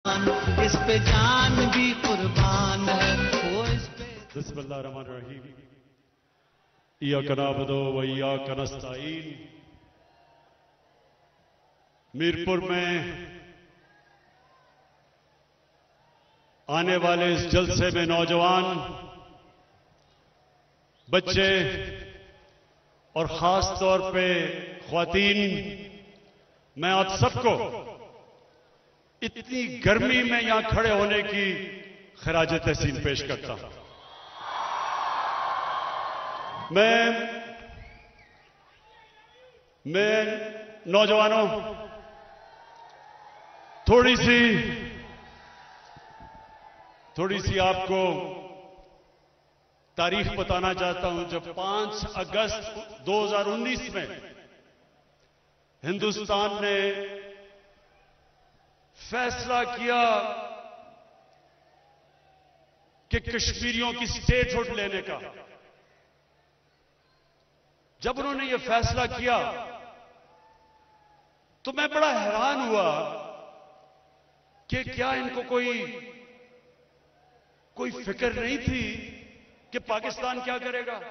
اس پہ جان بھی قربان ہے وہ اس پہ. بسم اللہ الرحمن الرحیم. ایاک نعبد و ایاک نستعین. میرپور میں آنے والے اس جلسے میں نوجوان بچے اور خاص طور پہ خواتین، میں آپ سب کو اتنی گرمی میں یہاں کھڑے ہونے کی خراج تحسین پیش کرتا ہوں. میں نوجوانوں تھوڑی سی آپ کو تاریخ بتانا چاہتا ہوں. جب 5 اگست 2019 میں ہندوستان نے فیصلہ کیا کہ کشمیریوں کی اسٹیٹ ہوڈ لینے کا، جب انہوں نے یہ فیصلہ کیا تو میں بڑا حیران ہوا کہ کیا ان کو کوئی فکر نہیں تھی کہ پاکستان کیا کرے گا.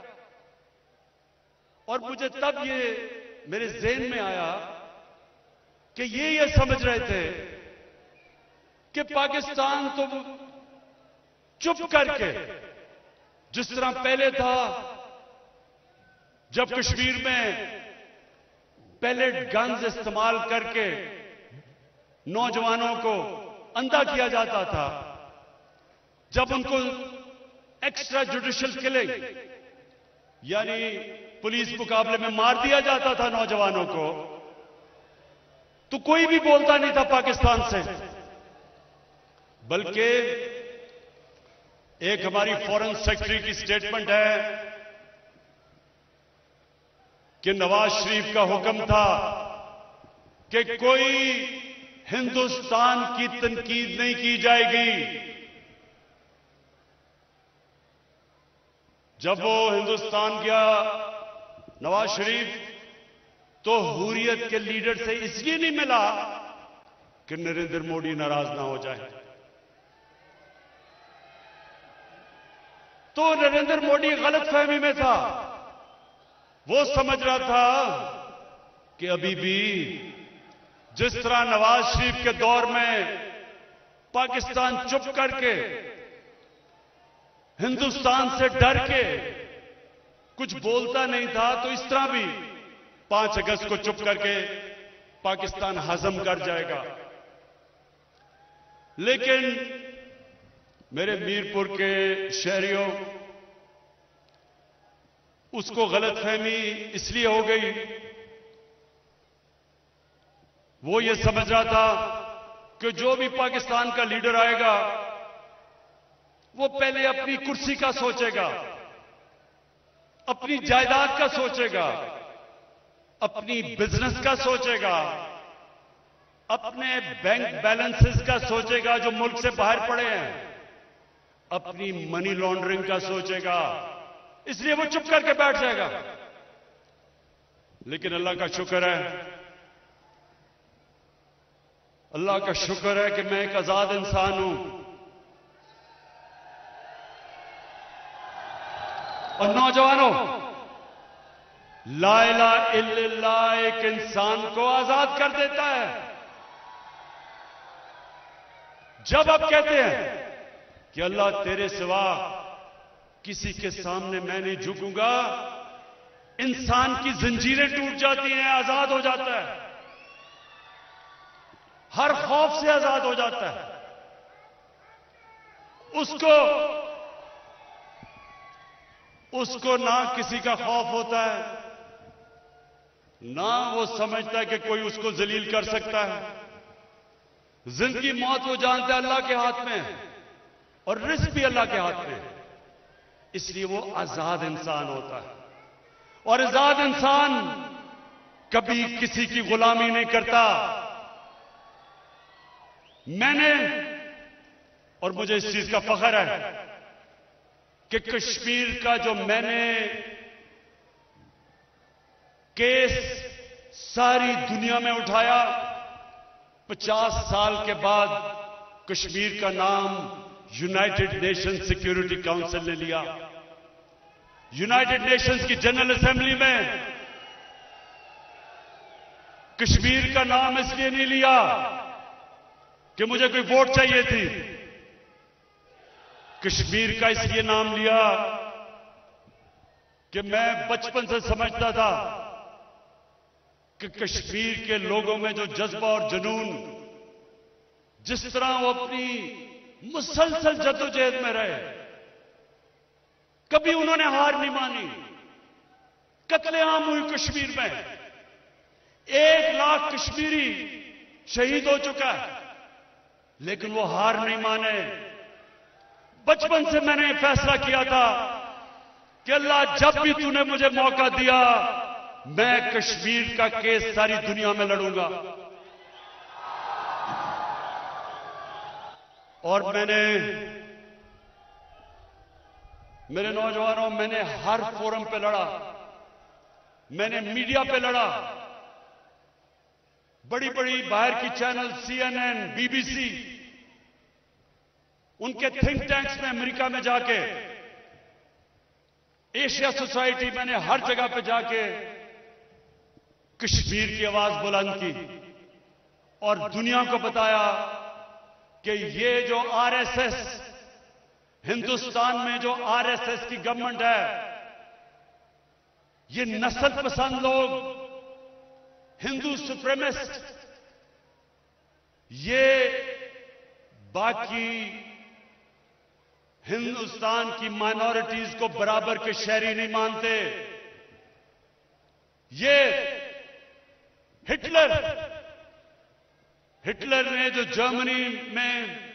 اور مجھے تب یہ میرے ذہن میں آیا کہ یہ سمجھ رہے تھے کہ پاکستان تو چپ کر کے، جس طرح پہلے تھا جب کشمیر میں پیلیٹ گنز استعمال کر کے نوجوانوں کو اندھا کیا جاتا تھا، جب ان کو ایکسٹرا جوڈیشل کلنگ یعنی پولیس مقابلے میں مار دیا جاتا تھا نوجوانوں کو، تو کوئی بھی بولتا نہیں تھا پاکستان سے. بلکہ ایک ہماری فورن سیکرٹری کی سٹیٹمنٹ ہے کہ نواز شریف کا حکم تھا کہ کوئی ہندوستان کی تنقید نہیں کی جائے گی. جب وہ ہندوستان گیا نواز شریف تو حریت کے لیڈر سے اس لیے نہیں ملا کہ نریندر مودی ناراض نہ ہو جائے. تو نریندر مودی غلط فہمی میں تھا. وہ سمجھ رہا تھا کہ ابھی بھی جس طرح نواز شریف کے دور میں پاکستان چپ کر کے، ہندوستان سے ڈر کے کچھ بولتا نہیں تھا، تو اس طرح بھی 5 اگست کو چپ کر کے پاکستان ہضم کر جائے گا. لیکن میرے میرپور کے شہریوں، اس کو غلط فہمی اس لیے ہو گئی، وہ یہ سمجھ رہا تھا کہ جو بھی پاکستان کا لیڈر آئے گا وہ پہلے اپنی کرسی کا سوچے گا، اپنی جائیداد کا سوچے گا، اپنی بزنس کا سوچے گا، اپنے بینک بیلنسز کا سوچے گا جو ملک سے باہر پڑے ہیں، اپنی منی لانڈرنگ کا سوچے گا. اس لیے وہ چپ کر کے بیٹھ جائے گا. لیکن اللہ کا شکر ہے، اللہ کا شکر ہے کہ میں ایک آزاد انسان ہوں، اور نوجوانوں، لا الہ الا اللہ ایک انسان کو آزاد کر دیتا ہے. جب آپ کہتے ہیں کہ اللہ تیرے سوا کسی کے سامنے میں نہیں جھکوں گا، انسان کی زنجیریں ٹوٹ جاتی ہیں، آزاد ہو جاتا ہے، ہر خوف سے آزاد ہو جاتا ہے. اس کو نہ کسی کا خوف ہوتا ہے، نہ وہ سمجھتا ہے کہ کوئی اس کو ذلیل کر سکتا ہے. زندگی موت وہ جانتا ہے اللہ کے ہاتھ میں، اور رزق بھی اللہ کے ہاتھ میں، اس لیے وہ آزاد انسان ہوتا ہے. اور آزاد انسان کبھی کسی کی غلامی نہیں کرتا. میں نے، اور مجھے اس چیز کا فخر ہے کہ کشمیر کا جو میں نے کیس ساری دنیا میں اٹھایا، 50 سال کے بعد کشمیر کا نام یونائٹڈ نیشن سیکیورٹی کاؤنسل نے لیا. یونائٹڈ نیشنز کی جنرل اسمبلی میں کشمیر کا نام اس لیے نہیں لیا کہ مجھے کوئی ووٹ چاہیے تھی. کشمیر کا اس لیے نام لیا کہ میں بچپن سے سمجھتا تھا کہ کشمیر کے لوگوں میں جو جذبہ اور جنون، جس طرح وہ اپنی مسلسل جدوجہد میں رہے، کبھی انہوں نے ہار نہیں مانی. قتل عام ہوئی کشمیر میں، 1 لاکھ کشمیری شہید ہو چکا ہے، لیکن وہ ہار نہیں مانے. بچپن سے میں نے فیصلہ کیا تھا کہ اللہ جب بھی تو نے مجھے موقع دیا میں کشمیر کا کیس ساری دنیا میں لڑوں گا. اور میں نے، میرے نوجوانوں، میں نے ہر فورم پہ لڑا، میں نے میڈیا پہ لڑا. بڑی بڑی باہر کی چینل CNN, BBC، ان کے تھنک ٹینکس میں امریکہ میں جا کے، ایشیا سوسائٹی، میں نے ہر جگہ پہ جا کے کشمیر کی آواز بلند کی اور دنیا کو بتایا کہ یہ جو RSS، ہندوستان میں جو RSS کی گورنمنٹ ہے، یہ نسل پسند لوگ، ہندو سپریمسٹ، یہ باقی ہندوستان کی مائنورٹیز کو برابر کے شہری نہیں مانتے. یہ ہٹلر نے جو جرمنی میں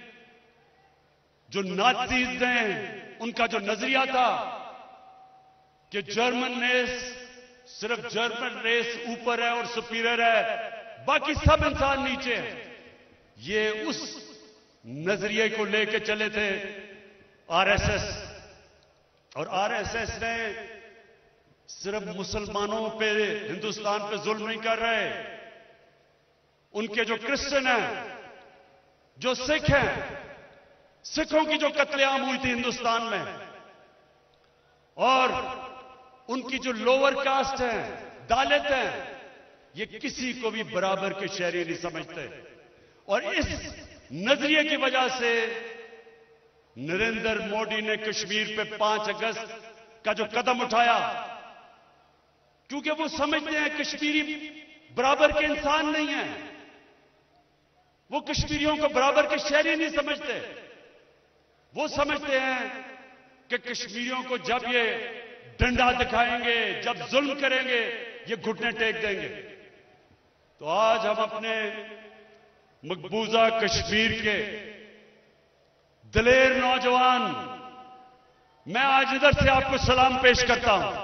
جو نازیز ہیں، ان کا جو نظریہ تھا کہ جرمن ریس، صرف جرمن ریس اوپر ہے اور سپیریئر ہے، باقی سب انسان نیچے ہیں، یہ اس نظریے کو لے کے چلے تھے RSS. اور RSS نے صرف مسلمانوں پہ، ہندوستان پہ ظلم نہیں کر رہے، ان کے جو کرسچن ہیں، جو سکھ ہیں، سکھوں کی جو قتل عام ہوئی تھی ہندوستان میں، اور ان کی جو لوور کاسٹ ہیں، دالت ہیں، یہ کسی کو بھی برابر کے شہری نہیں سمجھتے. اور اس نظریے کی وجہ سے نریندر مودی نے کشمیر پہ 5 اگست کا جو قدم اٹھایا، کیونکہ وہ سمجھتے ہیں کشمیری برابر کے انسان نہیں ہیں، وہ کشمیریوں کو برابر کے شہری نہیں سمجھتے. وہ سمجھتے ہیں کہ کشمیریوں کو جب یہ ڈنڈا دکھائیں گے، جب ظلم کریں گے، یہ گھٹنے ٹیک دیں گے. تو آج ہم اپنے مقبوضہ کشمیر کے دلیر نوجوان، میں آج ادھر سے آپ کو سلام پیش کرتا ہوں.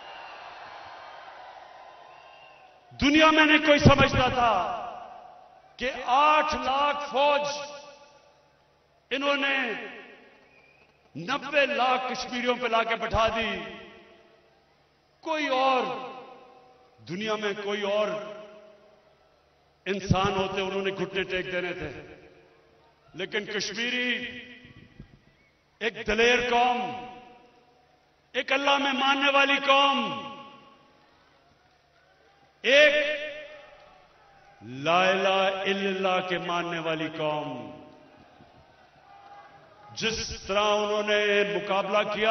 دنیا میں نہیں کوئی سمجھتا تھا کہ 8 لاکھ فوج انہوں نے 90 لاکھ کشمیریوں پہ لا کے بٹھا دی. کوئی اور دنیا میں کوئی اور انسان ہوتے انہوں نے گھٹنے ٹیک دینے تھے، لیکن کشمیری ایک دلیر قوم، ایک اللہ میں ماننے والی قوم، ایک لا الہ الا اللہ کے ماننے والی قوم، جس طرح انہوں نے مقابلہ کیا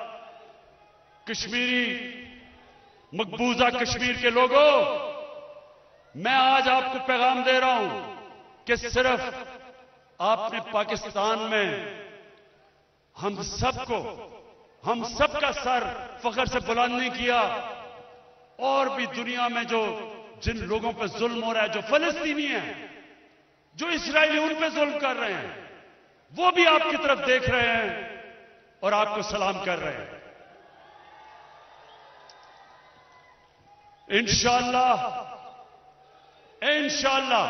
کشمیری مقبوضہ کشمیر کے لوگوں، میں آج آپ کو پیغام دے رہا ہوں کہ صرف آپ نے پاکستان میں ہم سب کا سر فخر سے بلند نہیں کیا، اور بھی دنیا میں جن لوگوں پہ ظلم ہو رہا ہے، جو فلسطینی ہیں، جو اسرائیلی ان پہ ظلم کر رہے ہیں، وہ بھی آپ کی طرف دیکھ رہے ہیں اور آپ کو سلام کر رہے ہیں. انشاءاللہ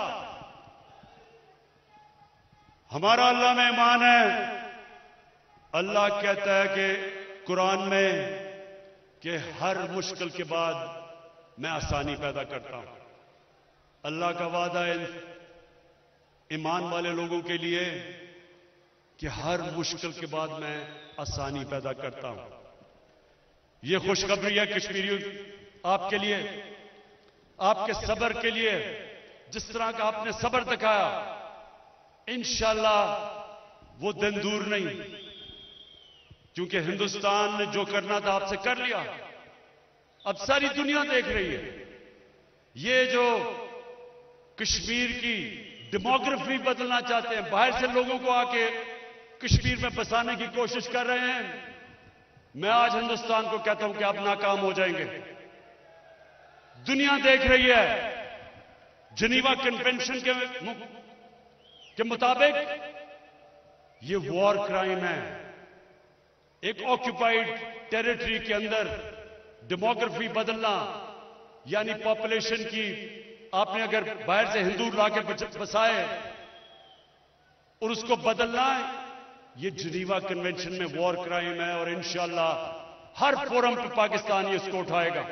ہمارا اللہ میں ایمان ہے. اللہ کہتا ہے کہ قرآن میں کہ ہر مشکل کے بعد میں آسانی پیدا کرتا ہوں. اللہ کا وعدہ ہے ایمان والے لوگوں کے لیے کہ ہر مشکل کے بعد میں آسانی پیدا کرتا ہوں. یہ خوشخبری ہے کشمیریوں آپ کے لیے، آپ کے صبر کے لیے. جس طرح کا آپ نے صبر دکھایا، انشاءاللہ وہ دن دور نہیں، کیونکہ ہندوستان نے جو کرنا تھا آپ سے کر لیا. اب ساری دنیا دیکھ رہی ہے. یہ جو کشمیر کی ڈیموگرافی بدلنا چاہتے ہیں، باہر سے لوگوں کو آ کے کشمیر میں بسانے کی کوشش کر رہے ہیں، میں آج ہندوستان کو کہتا ہوں کہ آپ ناکام ہو جائیں گے. دنیا دیکھ رہی ہے. جنیوا کنونشن کے مطابق یہ وار کرائم ہے. ایک آکوپائیڈ ٹیریٹری کے اندر ڈیموگرافی بدلنا، یعنی پاپولیشن کی، آپ نے اگر باہر سے ہندو لا کے بسائے اور اس کو بدلنا ہے، یہ جنیوا کنونشن میں وار کرائم ہے. اور انشاءاللہ ہر فورم پہ پاکستان یہ اس کو اٹھائے گا.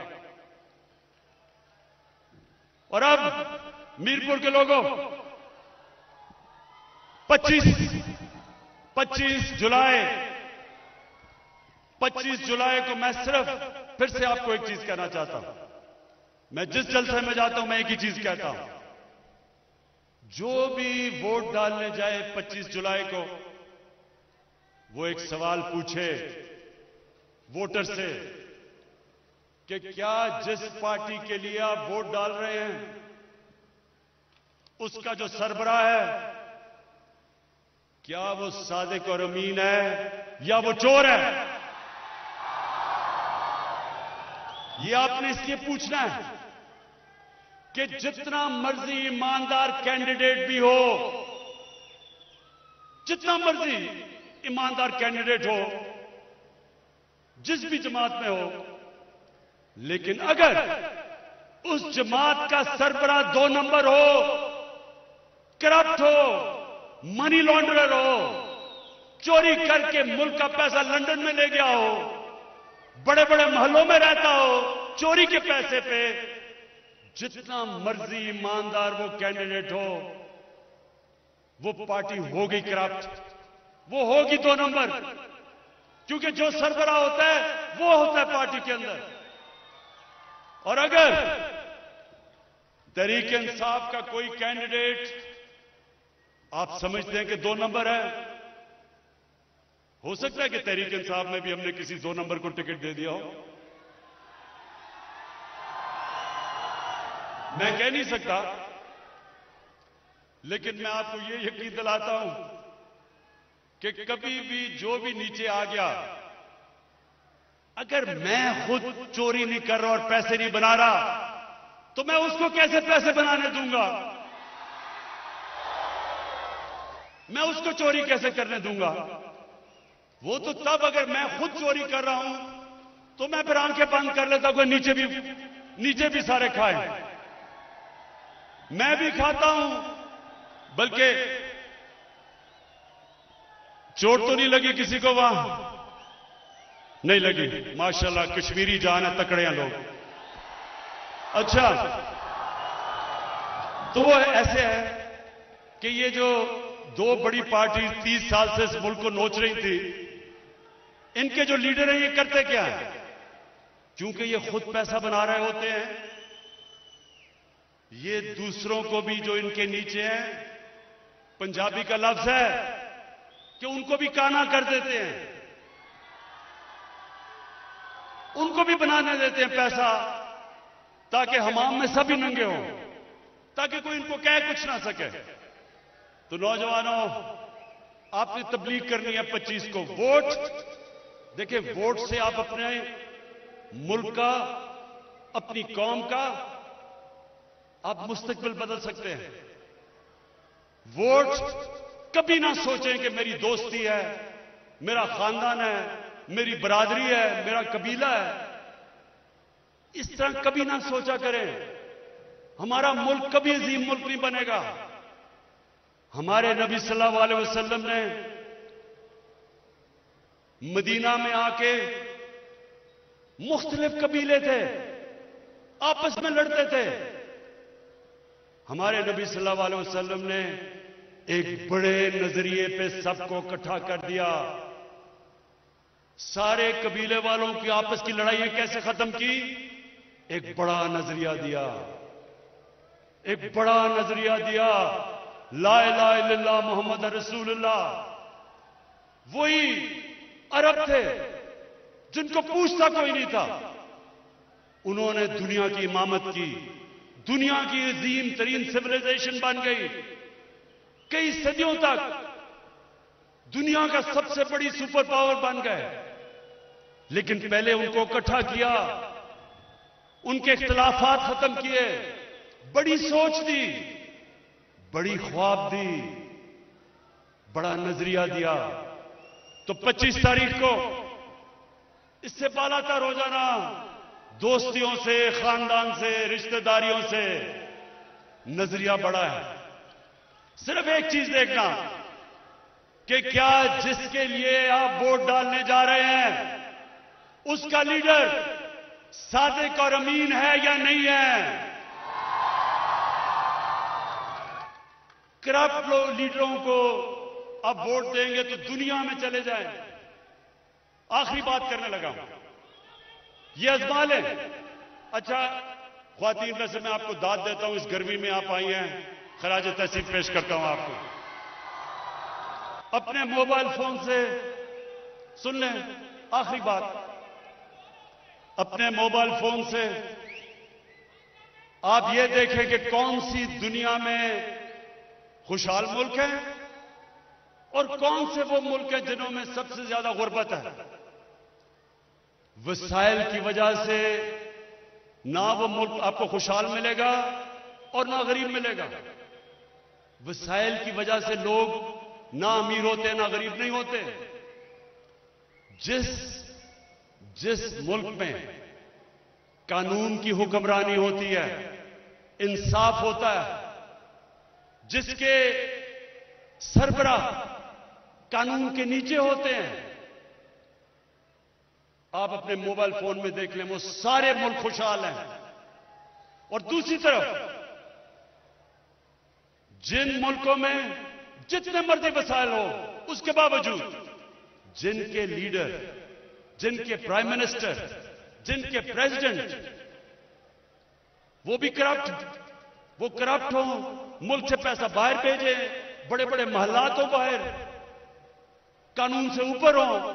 اور اب میرپور کے لوگوں، 25 جولائی کو میں صرف پھر سے آپ کو ایک چیز کہنا چاہتا ہوں. میں جس جلسے میں جاتا ہوں میں ایک ہی چیز کہتا ہوں، جو بھی ووٹ ڈالنے جائے 25 جولائی کو، وہ ایک سوال پوچھے ووٹر سے کہ کیا جس پارٹی کے لیے آپ ووٹ ڈال رہے ہیں اس کا جو سربراہ ہے، کیا وہ صادق اور امین ہے یا وہ چور ہے؟ یہ آپ نے اس لیے پوچھنا ہے کہ جتنا مرضی ایماندار کینڈیڈیٹ بھی ہو، جتنا مرضی ایماندار کینڈیڈیٹ ہو، جس بھی جماعت میں ہو، لیکن اگر اس جماعت کا سربراہ 2 نمبر ہو، کرپٹ ہو، منی لانڈرر ہو، چوری کر کے ملک کا پیسہ لندن میں لے گیا ہو، بڑے بڑے محلوں میں رہتا ہو چوری کے پیسے پہ، جتنا مرضی ایماندار وہ کینڈیڈیٹ ہو، وہ پارٹی ہوگی کرپٹ، وہ ہوگی 2 نمبر. کیونکہ جو سربراہ ہوتا ہے وہ ہوتا ہے پارٹی کے اندر. اور اگر تحریک انصاف کا کوئی کینڈیڈیٹ آپ سمجھتے ہیں کہ 2 نمبر ہے، ہو سکتا ہے کہ تحریک انصاف میں بھی ہم نے کسی 2 نمبر کو ٹکٹ دے دیا ہو. میں کہہ نہیں سکتا، لیکن میں آپ کو یہ یقین دلاتا ہوں کہ کبھی بھی جو بھی نیچے آ گیا، اگر میں خود چوری نہیں کر رہا اور پیسے نہیں بنا رہا تو میں اس کو کیسے پیسے بنانے دوں گا؟ میں اس کو چوری کیسے کرنے دوں گا؟ وہ تو تب اگر میں خود چوری کر رہا ہوں تو میں پھر آنکھیں بند کر لیتا ہوں، نیچے بھی سارے کھائے. میں بھی کھاتا ہوں، بلکہ چوٹ تو نہیں لگی کسی کو وہاں؟ نہیں لگی. ماشاءاللہ کشمیری جان ہے، تکڑے ہیں لوگ. اچھا، تو وہ ایسے ہے کہ یہ جو 2 بڑی پارٹی 30 سال سے اس ملک کو نوچ رہی تھی، ان کے جو لیڈر ہیں یہ کرتے کیا ہیں؟ کیونکہ یہ خود پیسہ بنا رہے ہوتے ہیں، یہ دوسروں کو بھی جو ان کے نیچے ہیں، پنجابی کا لفظ ہے کہ ان کو بھی کانا کر دیتے ہیں، ان کو بھی بنانے دیتے ہیں پیسہ، تاکہ حمام میں سبھی ننگے ہوں، تاکہ کوئی ان کو کہہ کچھ نہ سکے. تو نوجوانوں، آپ نے تبلیغ کرنی ہے 25 کو. ووٹ دیکھیں، ووٹ سے آپ اپنے ملک کا، اپنی قوم کا آپ مستقبل بدل سکتے ہیں. ووٹ کبھی نہ سوچیں کہ میری دوستی ہے، میرا خاندان ہے، میری برادری ہے، میرا قبیلہ ہے. اس طرح کبھی نہ سوچا کریں. ہمارا ملک کبھی عظیم ملک نہیں بنے گا. ہمارے نبی صلی اللہ علیہ وسلم نے مدینہ میں آ کے، مختلف قبیلے تھے، آپس میں لڑتے تھے. ہمارے نبی صلی اللہ علیہ وسلم نے ایک بڑے نظریے پہ سب کو اکٹھا کر دیا. سارے قبیلے والوں کی آپس کی لڑائیاں کیسے ختم کی؟ ایک بڑا نظریہ دیا. ایک بڑا نظریہ دیا. لا الہ الا اللہ محمد رسول اللہ. وہی عرب تھے جن کو پوچھتا کوئی نہیں تھا. انہوں نے دنیا کی امامت کی. دنیا کی عظیم ترین سویلائزیشن بن گئی. کئی صدیوں تک دنیا کا سب سے بڑی سپر پاور بن گئے. لیکن پہلے ان کو اکٹھا کیا, ان کے اختلافات ختم کیے, بڑی سوچ دی, بڑی خواب دی, بڑا نظریہ دیا. تو 25 تاریخ کو اس سے بالا تر ہو جانا, دوستیوں سے, خاندان سے, رشتہ داریوں سے. نظریہ بڑا ہے. صرف ایک چیز دیکھنا کہ کیا جس کے لیے آپ ووٹ ڈالنے جا رہے ہیں اس کا لیڈر صادق اور امین ہے یا نہیں ہے. کرپٹ لیڈروں کو اب ووٹ دیں گے تو دنیا میں چلے جائیں. آخری بات کرنے لگا ہوں, یہ ازما لیں. اچھا خواتین, ویسے میں آپ کو داد دیتا ہوں, اس گرمی میں آپ آئی ہیں, خراج تحسین پیش کرتا ہوں آپ کو. اپنے موبائل فون سے سن لیں, آخری بات. اپنے موبائل فون سے آپ یہ دیکھیں کہ کون سی دنیا میں خوشحال ملک ہیں اور کون سے وہ ملک ہیں جنہوں میں سب سے زیادہ غربت ہے. وسائل کی وجہ سے نہ وہ ملک آپ کو خوشحال ملے گا اور نہ غریب ملے گا. وسائل کی وجہ سے لوگ نہ امیر ہوتے نہ غریب نہیں ہوتے. جس ملک میں قانون کی حکمرانی ہوتی ہے, انصاف ہوتا ہے, جس کے سربراہ قانون کے نیچے ہوتے ہیں, آپ اپنے موبائل فون میں دیکھ لیں وہ سارے ملک خوشحال ہیں. اور دوسری طرف جن ملکوں میں جتنے مرضی وسائل ہو, اس کے باوجود جن کے لیڈر, جن کے پرائم منسٹر, جن کے پریزیڈنٹ وہ بھی کرپٹ ہوں, ملک سے پیسہ باہر بھیجیں, بڑے بڑے محلات ہوں باہر, قانون سے اوپر ہوں,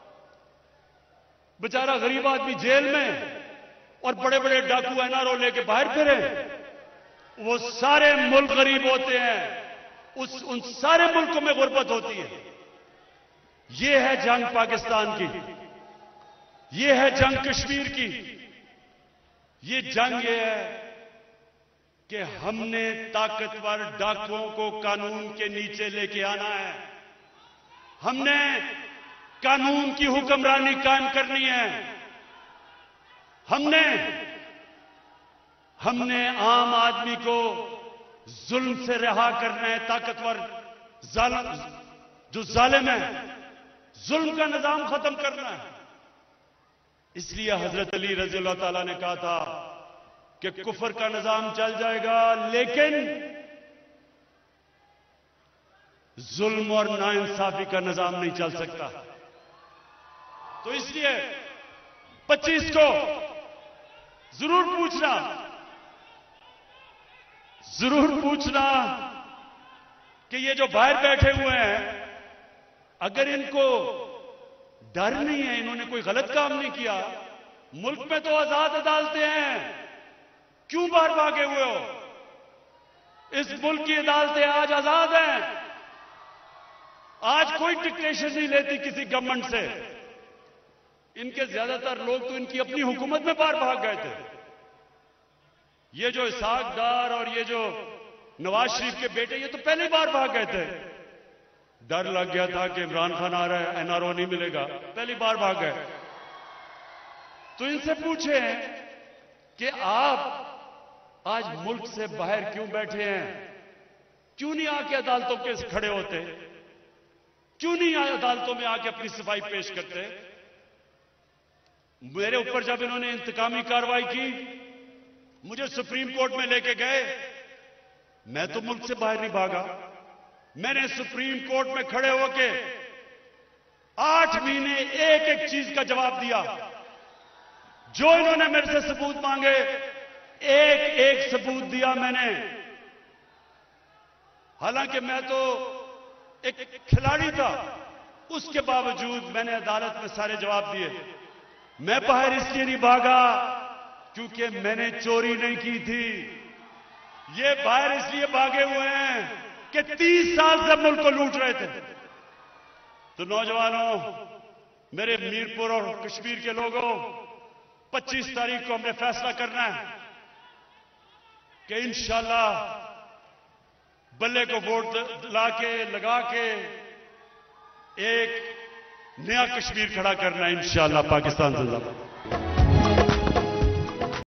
بیچارہ غریب آدمی جیل میں اور بڑے بڑے ڈاکو NRO لے کے باہر پھریں. وہ سارے ملک غریب ہوتے ہیں, ان سارے ملکوں میں غربت ہوتی ہے. یہ ہے جنگ پاکستان کی, یہ ہے جنگ کشمیر کی. یہ جنگ یہ ہے کہ ہم نے طاقتور ڈاکوؤں کو قانون کے نیچے لے کے آنا ہے. ہم نے قانون کی حکمرانی قائم کرنی ہے. ہم نے عام آدمی کو ظلم سے رہا کرنا ہے. طاقتور جو ظالم ہے, ظلم کا نظام ختم کرنا ہے. اس لیے حضرت علی رضی اللہ تعالیٰ نے کہا تھا کہ کفر کا نظام چل جائے گا لیکن ظلم اور ناانصافی کا نظام نہیں چل سکتا. تو اس لیے 25 کو ضرور پوچھنا کہ یہ جو باہر بیٹھے ہوئے ہیں, اگر ان کو ڈر نہیں ہے, انہوں نے کوئی غلط کام نہیں کیا, ملک میں تو آزاد عدالتیں ہیں, کیوں باہر بھاگے ہوئے ہو؟ اس ملک کی عدالتیں آج آزاد ہیں. آج کوئی ڈکٹیشن نہیں لیتی کسی گورنمنٹ سے. ان کے زیادہ تر لوگ تو ان کی اپنی حکومت میں باہر بھاگ گئے تھے. یہ جو اسحاق ڈار اور یہ جو نواز شریف کے بیٹے, یہ تو پہلے ہی باہر بھاگ گئے تھے. ڈر لگ گیا تھا کہ عمران خان آ رہا ہے, NRO نہیں ملے گا, پہلی بار بھاگ گئے. تو ان سے پوچھیں کہ آپ آج ملک سے باہر کیوں بیٹھے ہیں؟ کیوں نہیں آ کے عدالتوں کے کھڑے ہوتے؟ کیوں نہیں عدالتوں میں آ کے اپنی صفائی پیش کرتے؟ میرے اوپر جب انہوں نے انتقامی کارروائی کی, مجھے سپریم کورٹ میں لے کے گئے, میں تو ملک سے باہر نہیں بھاگا. میں نے سپریم کورٹ میں کھڑے ہو کے 8 مہینے ایک ایک چیز کا جواب دیا. جو انہوں نے میرے سے ثبوت مانگے ایک ایک ثبوت دیا میں نے. حالانکہ میں تو ایک کھلاڑی تھا، اس کے باوجود میں نے عدالت میں سارے جواب دیے. میں باہر اس لیے نہیں بھاگا کیونکہ میں نے چوری نہیں کی تھی. یہ باہر اس لیے بھاگے ہوئے ہیں کہ 30 سال سے ملک کو لوٹ رہے تھے. تو نوجوانوں، میرے میرپور اور کشمیر کے لوگوں، 25 تاریخ کو ہم نے فیصلہ کرنا ہے کہ انشاءاللہ بلے کو ووٹ لا کے لگا کے ایک نیا کشمیر کھڑا کرنا ہے انشاءاللہ. پاکستان زندہ باد.